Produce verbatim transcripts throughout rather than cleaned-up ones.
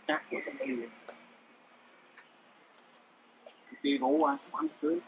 Đi ngủ à, không ăn cưới.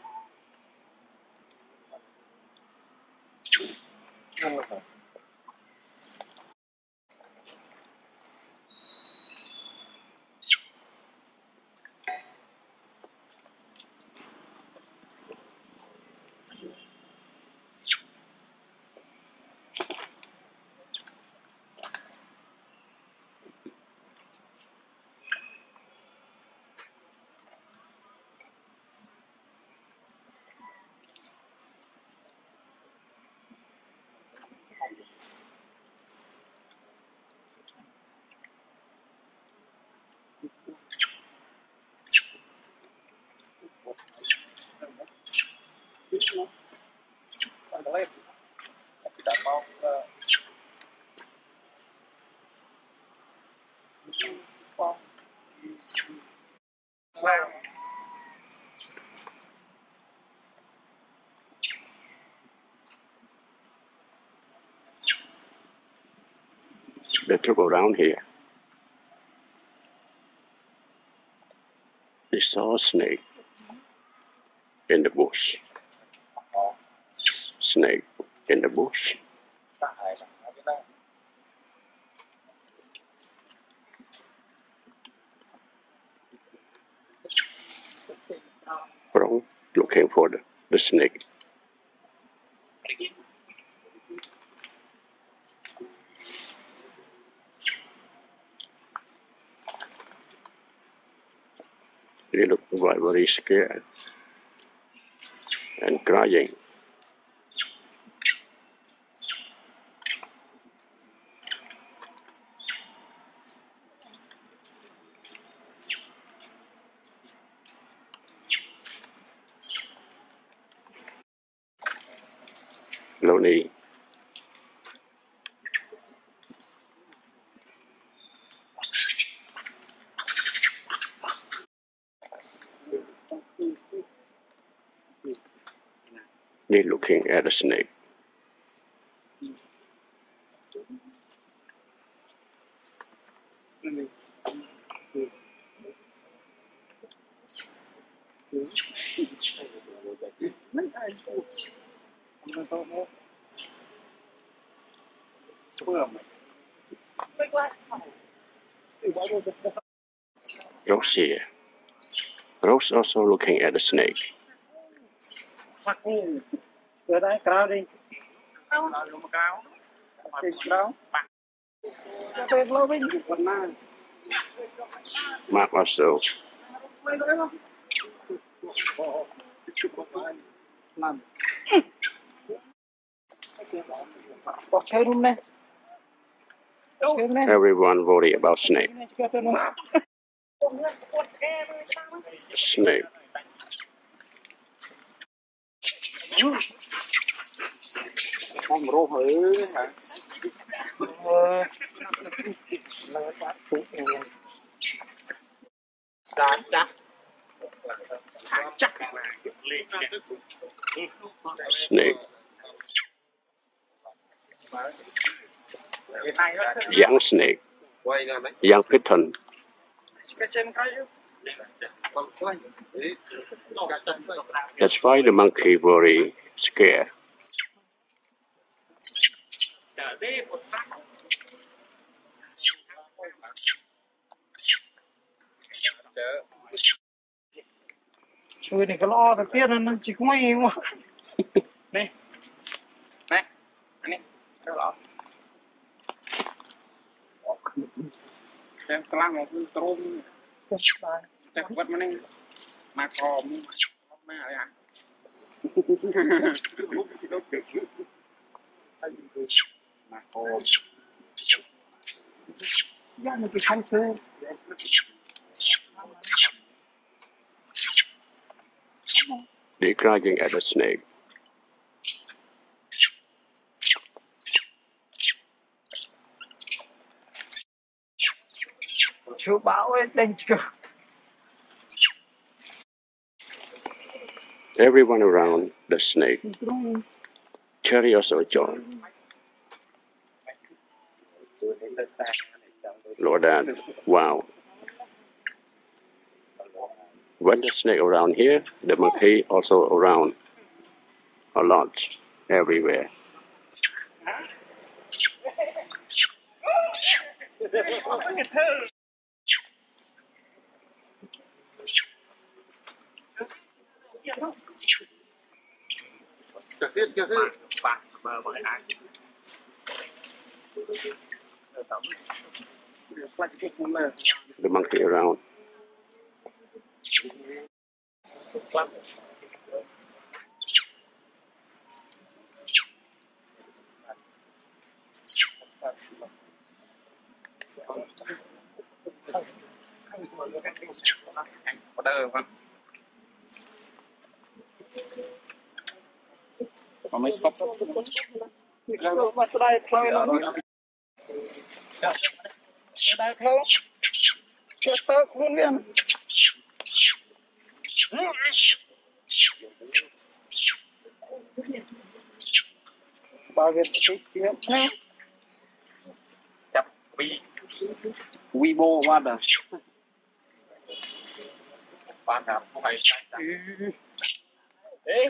The troop around here. They saw a snake in the bush. Snake in the bush. Wrong, looking for the, the snake. They look very, very scared and crying. Lonely. They're looking at a snake. Rose here. Rose also looking at the snake. Mark also. Everyone worry about snake. Snake. Snake. Young snake. Young python. That's why the monkey very scared. Chui này cái lo cái tiết nó chỉ có mấy mà. Này. Này. Anh này. Cái lo. Xem lăng nó cứ trôm. Chắc vật mà này. Mà còm. Mà à. Mà còm. Dạ nó cái khăn chơi. They're crying at the snake. Chú bảo ấy đánh chưa. Everyone around the snake. Cherry also joined. Lord, wow. when the snake around here, the monkey also around a lot, everywhere. The monkey around. Mà mới stop stop. Mà đây thôi nó. Đây thôi. Chưa tới luôn viên. Bao nhiêu cái tiếp nè. Chập vi. Weibo what à? Bạn nào không hay sai. Ê.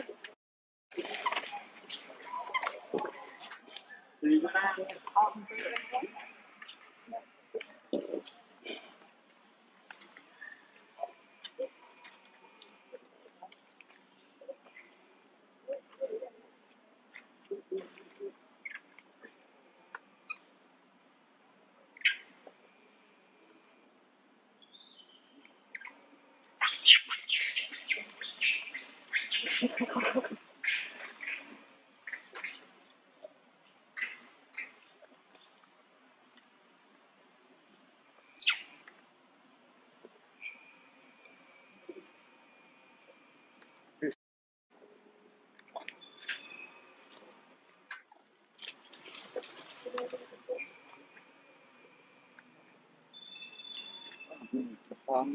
Um,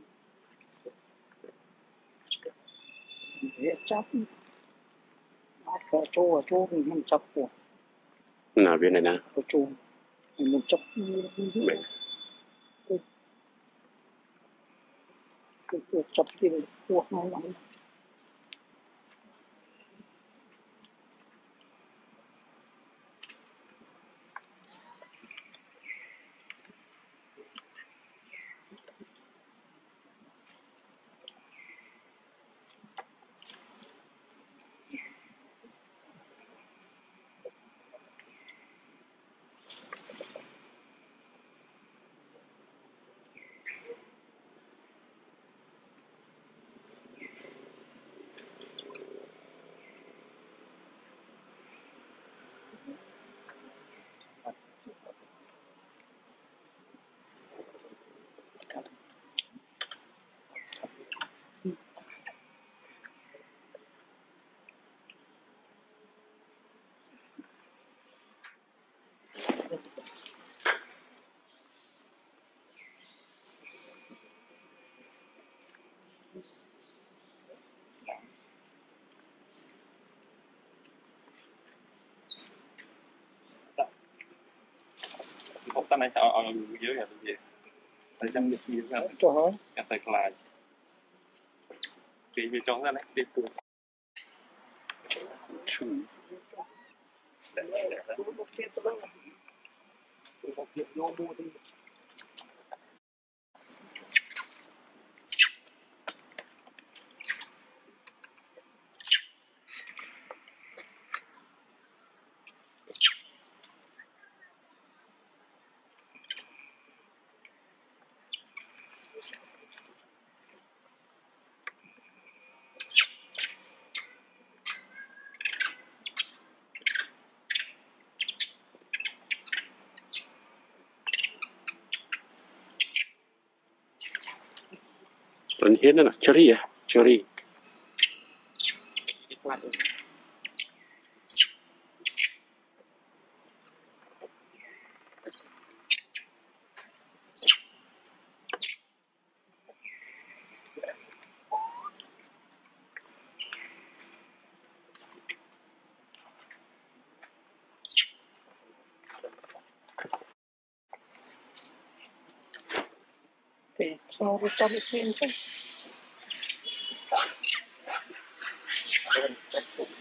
dễ chấp nó có chỗ ở chỗ mình chấp của Nào bên này nè. có chỗ mình chấp cái chấp tiền của nó lắm. Không ta này ở ở dưới là cái gì? Tại trong cái gì ra? Trời ơi. Cái sợi lại. Thì vì trong ra này đi từ. Bên here nè, cherry à, cherry. Thì sau cái trong cái phim thôi.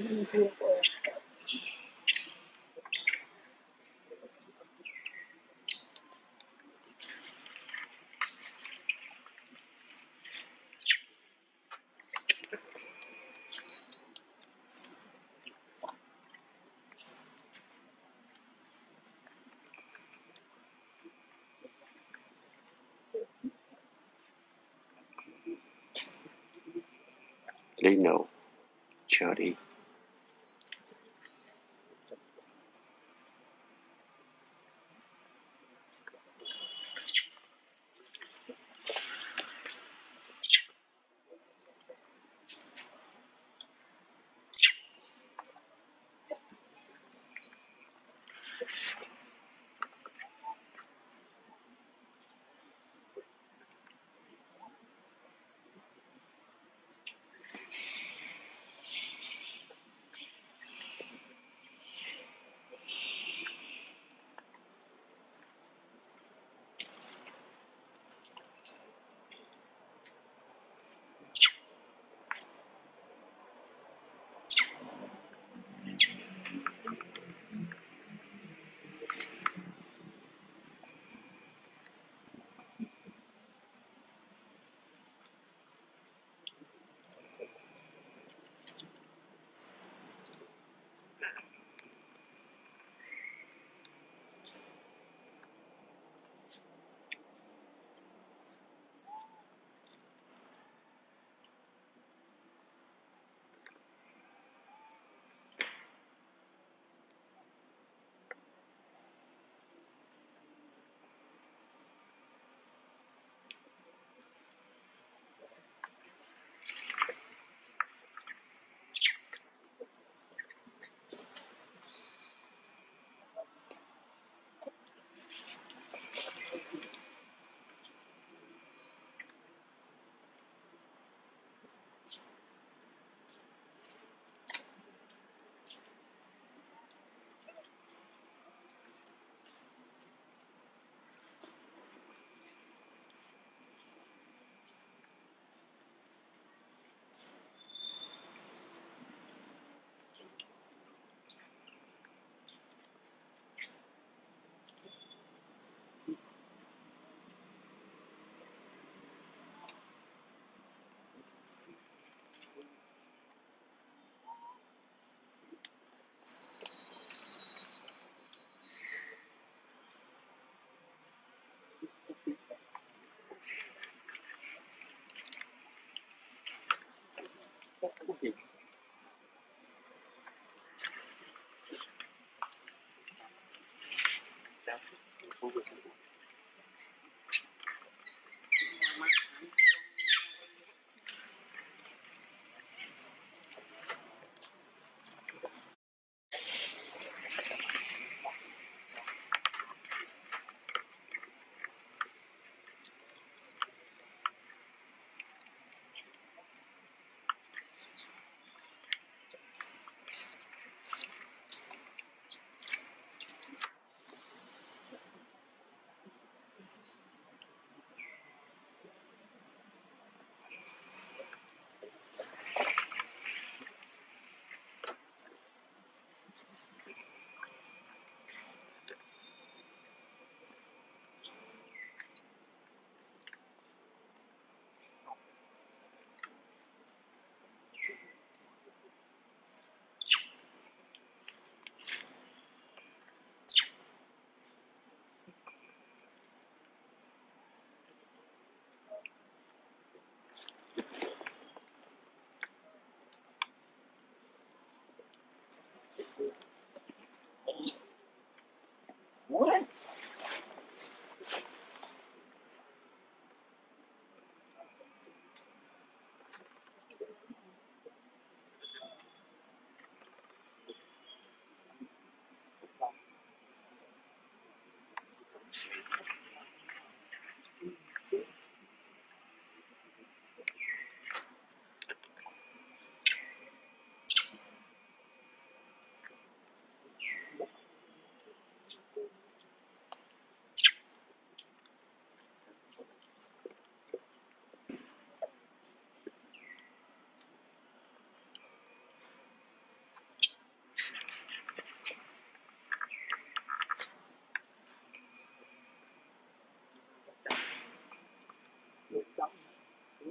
Lino, Charlie.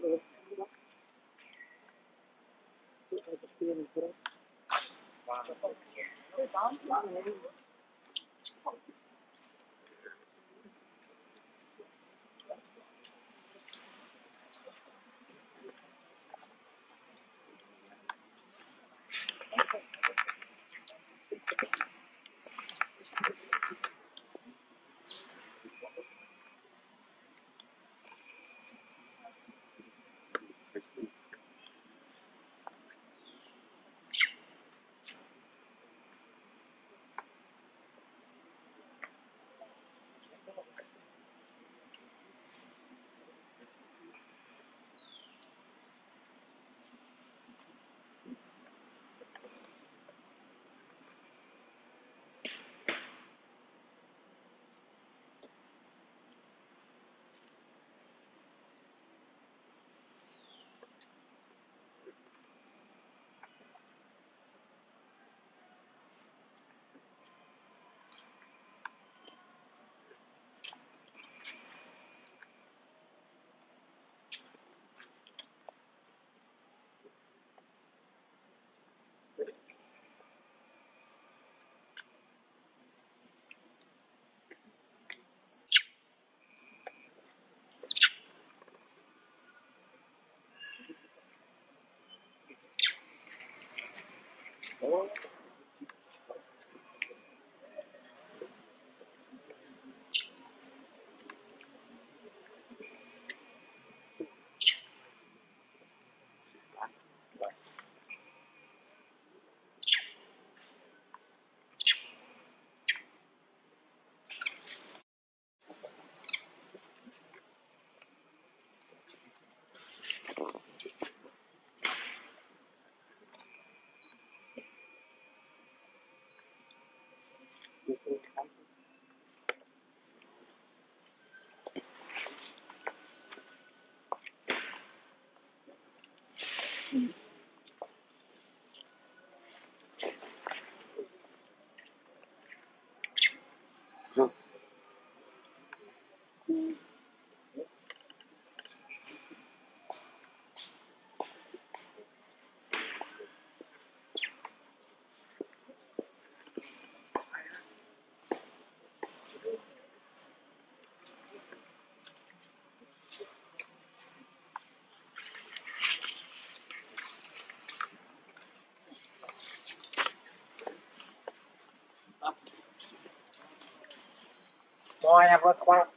Boy, em vớt quá.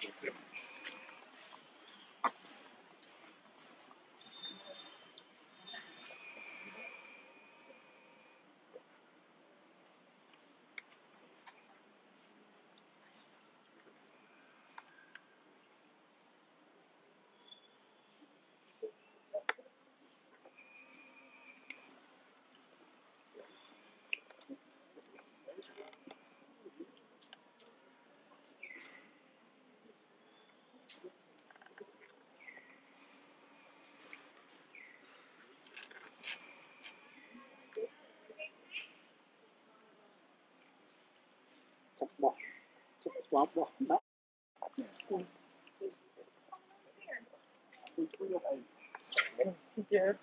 Bỏ, bỏ, bỏ, bỏ. Yeah.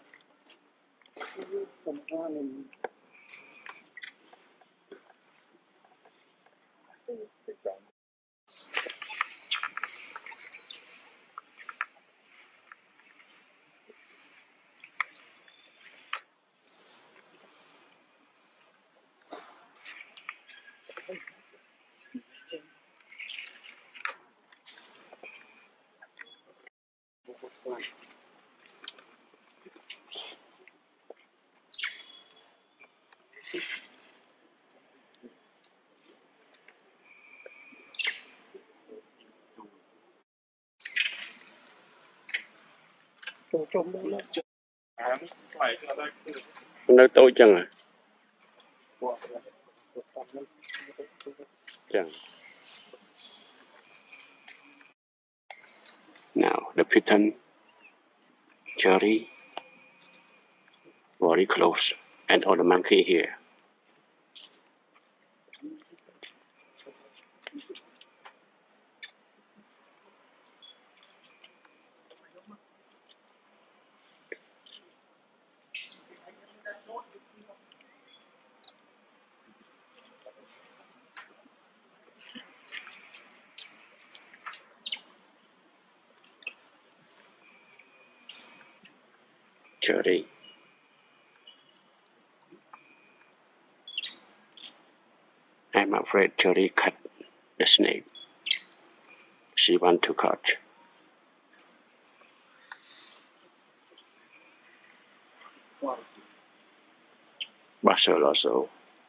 Chung chung đó. À, phải cho ta Nơi tôi chẳng à? Chẳng. Now the pigeon, cherry, very close, and all the monkey here. Cherry. I'm afraid Cherry cut the snake. She want to cut. Basil also.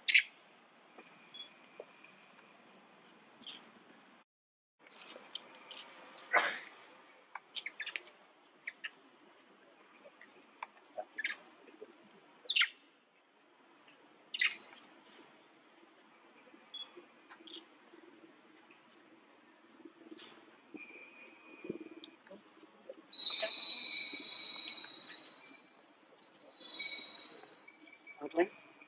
Okay.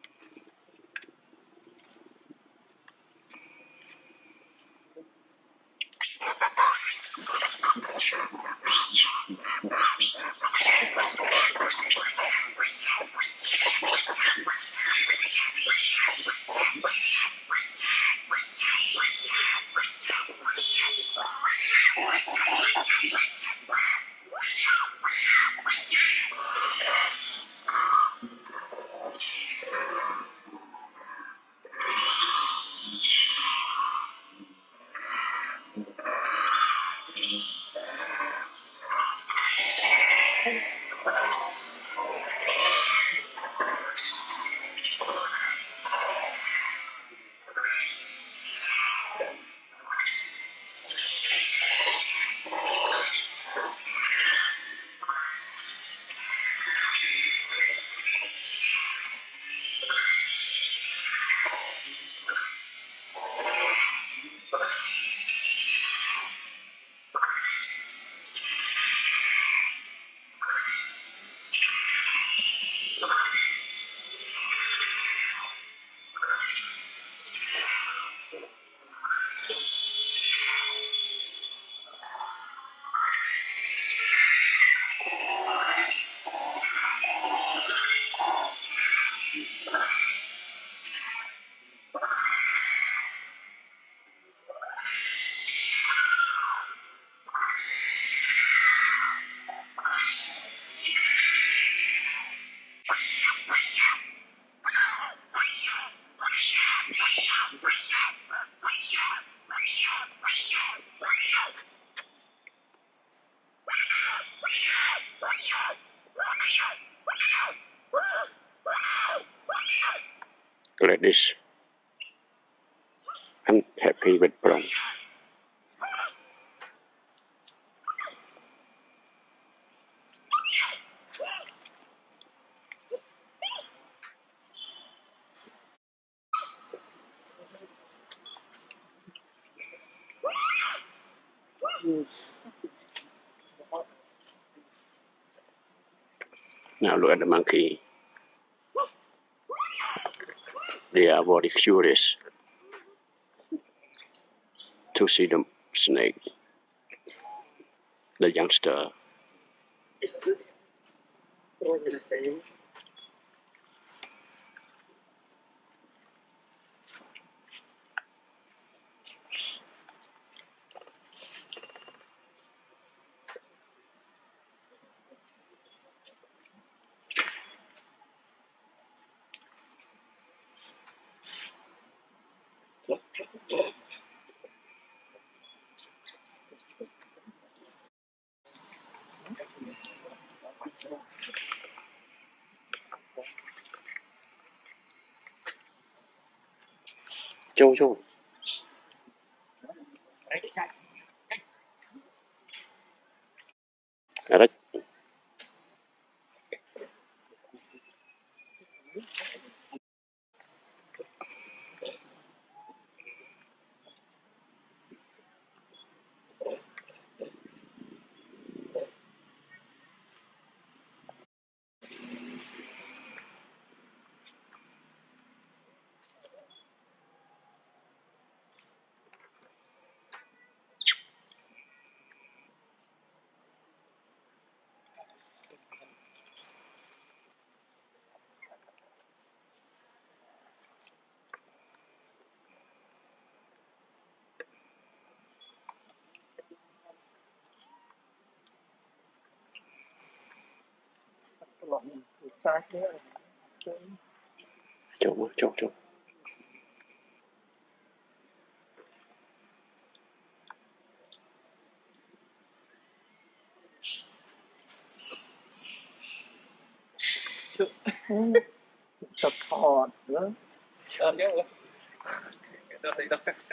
Gladys. I'm happy with brown. Now look at the monkey. They are very curious to see the snake, the youngster. Châu châu. Đấy. Chỗ chỗ chỗ tập thọ nữa Ờ nhớ rồi. Tôi thấy tập cách.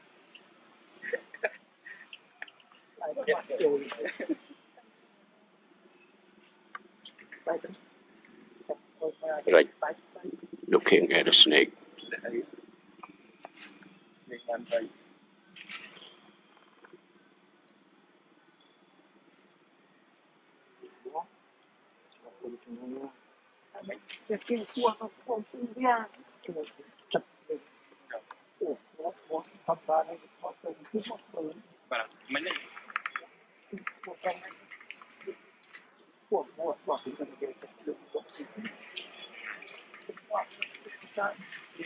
right, looking at the snake. cái cái cua nó không sinh ra chặt ủa nó nó thập ra đây nó từng cái móc lớn Và mấy này một con của một quả thì cần cái chặt được một cái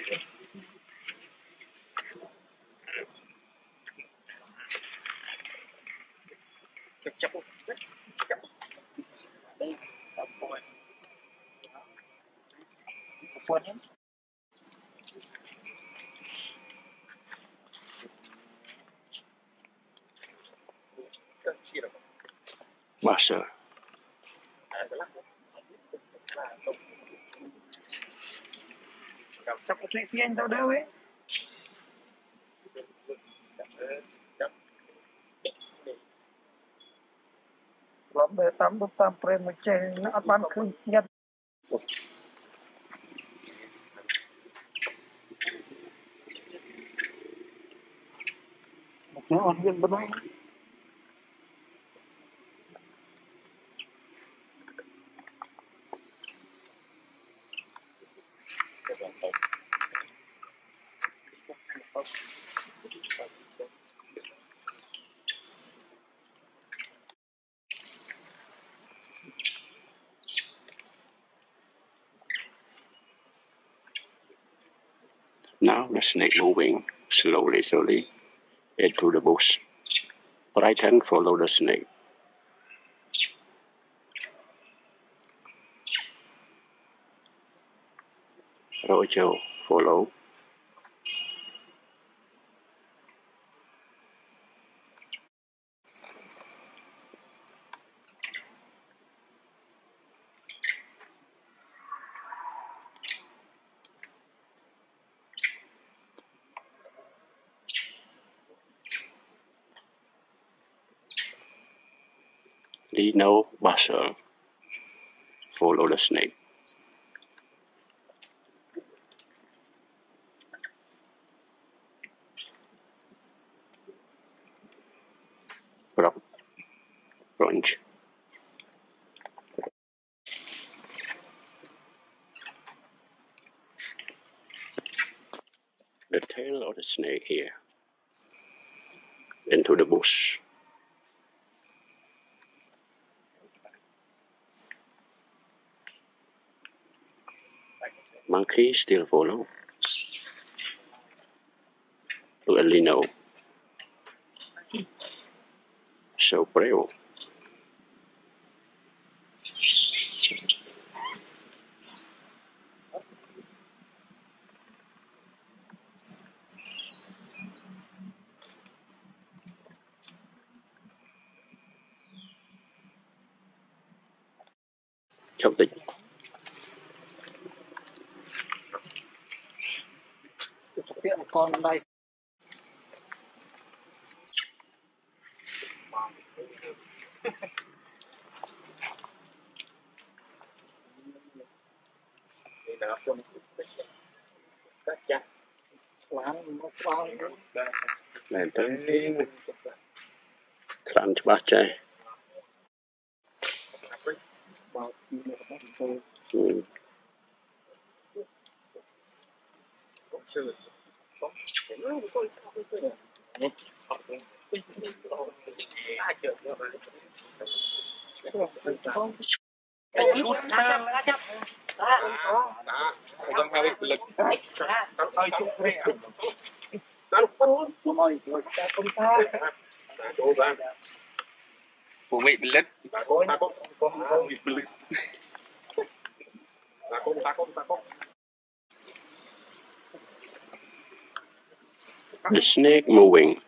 chập chập chập đây tập rồi quần ấy Master. chắc có thuê phiên đâu đâu ấy lắm để tắm bút tắm prem mà chơi nó bán khơi nhật nó on viên bên đây Now the snake moving slowly, slowly into the bush. Right hand follow the snake. Rojo follow. Lino Basel follow the snake. Drop, plunge. The tail of the snake here into the bush. Monkey still follow. To a lino. So brave. Trong tịch. tiện con đây Này tới làm cho bác trai. Ừ. Không hay lực hơi chút phụ vị bị lít The snake moving.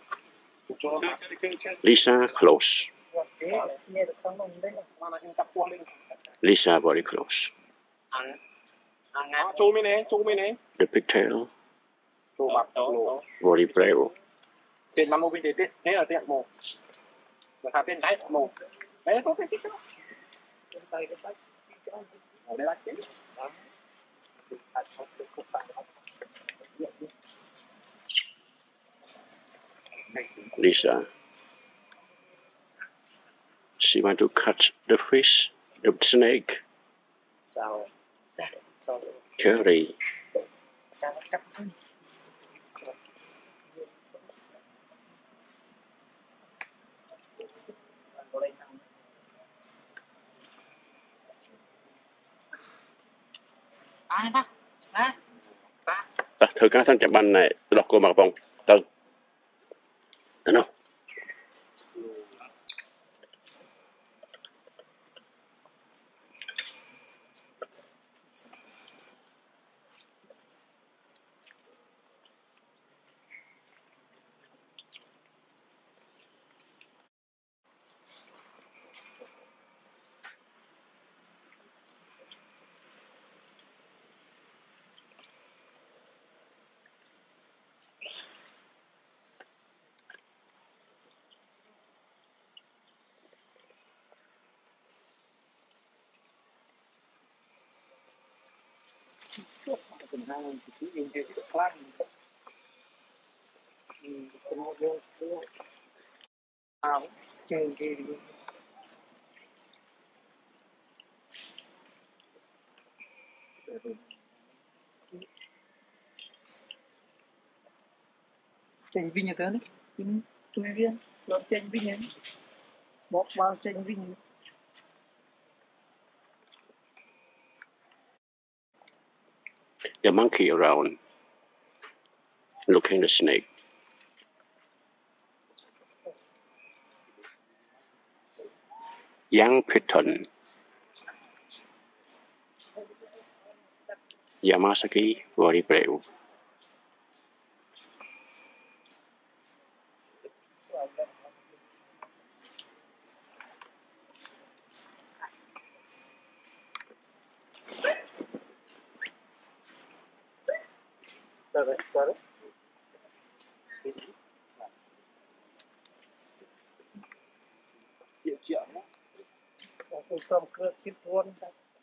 Lisa close. Lisa very close. The pigtail. Very brave. Lisa. She want to catch the fish, the snake. Cherry. Ta thử các thanh chạm banh này đọc cô mặc vòng từ được không? Chanh vinh như thế đấy, tôi viên, lợn chanh vinh ấy, bóp vào chanh vinh. The monkey around, looking at the snake. Young pigeon. Yamasaki, very brave. Got it, got it. Triệu triệu nhé. Tôi xong cơ tiếp luôn.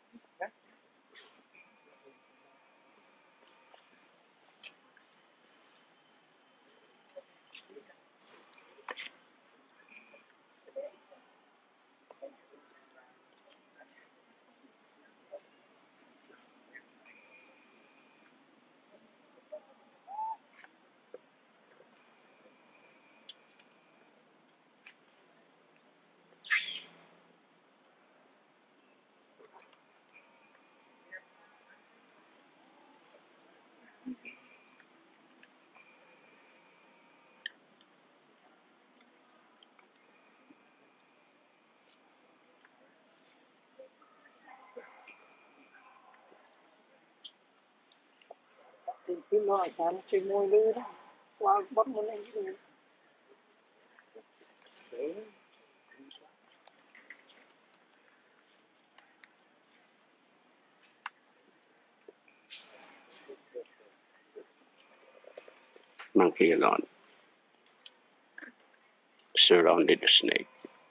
Thì cứ lo chán chơi môi lư đó, qua bắt nó lên cái gì. Monkey alone. Surrounded the snake.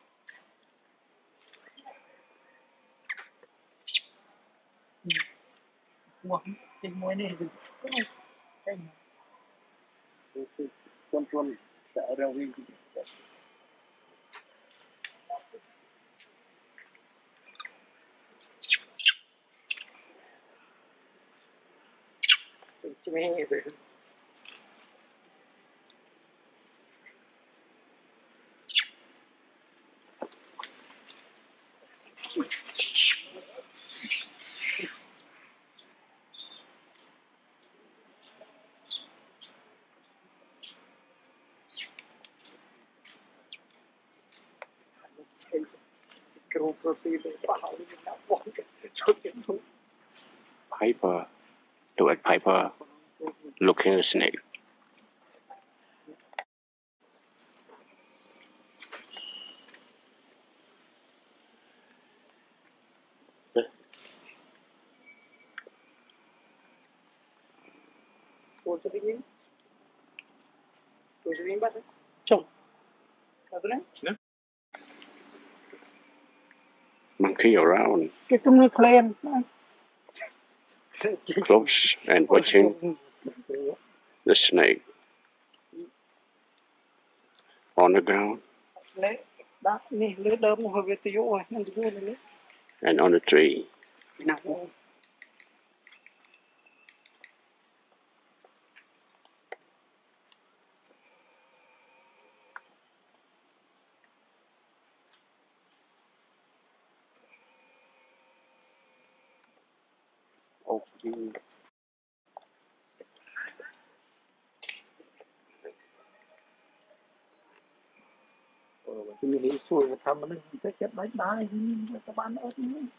Wow, chơi môi này thì con con sợ đâu đi. Mẹ rồi. Cái protein để bảo nó bỏ cho cái Piper to at Piper looking at the snake. Monkey around, close and watching the snake on the ground and on the tree. Okay. Nghĩ xuôi thăm nó sẽ chết đánh đai các bạn ơi.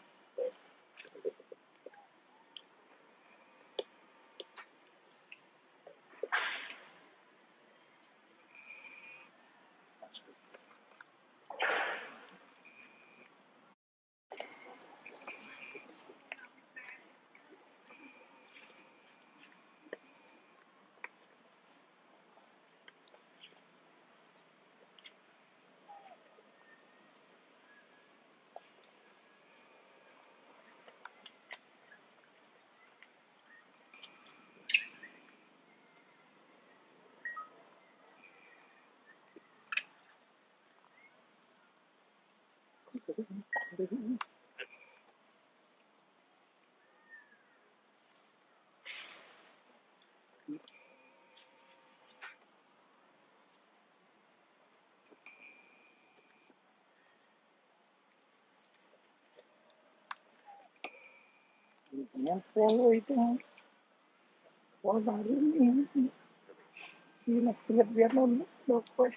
Em follow itu, follow dari ini, ini lihat lihat nol, dokter.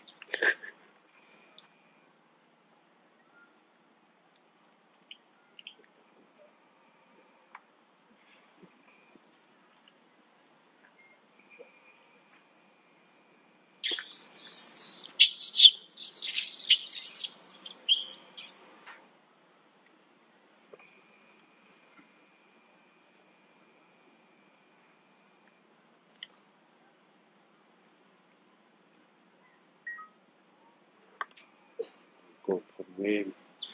Cô phần nguyên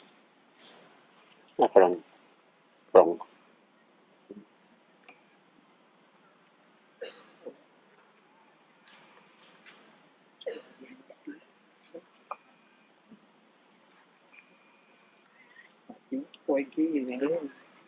là rồng rồng Quay cái gì này nữa.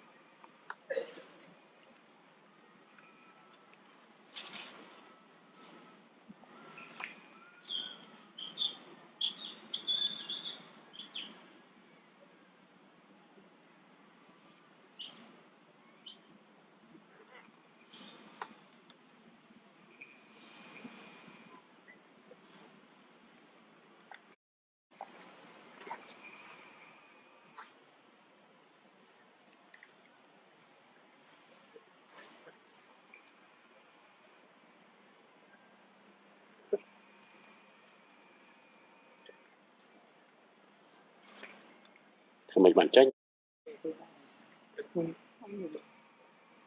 thì mình bản tranh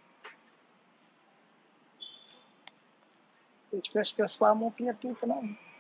Kita suka suamu piat tu kan.